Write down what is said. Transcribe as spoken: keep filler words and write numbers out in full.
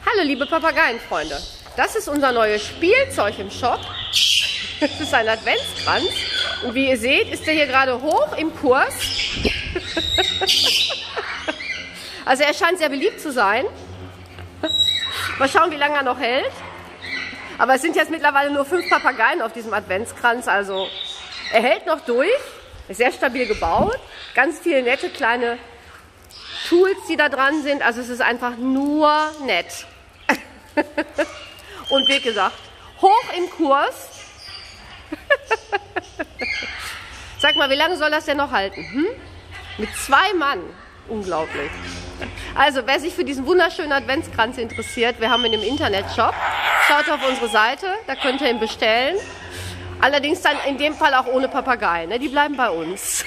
Hallo liebe Papageienfreunde, das ist unser neues Spielzeug im Shop. Das ist ein Adventskranz und wie ihr seht, ist er hier gerade hoch im Kurs. Also er scheint sehr beliebt zu sein. Mal schauen, wie lange er noch hält. Aber es sind jetzt mittlerweile nur fünf Papageien auf diesem Adventskranz, also er hält noch durch, ist sehr stabil gebaut, ganz viele nette kleine Tools, die da dran sind, also es ist einfach nur nett. Und wie gesagt, hoch im Kurs. Sag mal, wie lange soll das denn noch halten? Hm? Mit zwei Mann. Unglaublich. Also, wer sich für diesen wunderschönen Adventskranz interessiert, wir haben ihn im Internetshop. Schaut auf unsere Seite, da könnt ihr ihn bestellen. Allerdings dann in dem Fall auch ohne Papageien, ne? Die bleiben bei uns.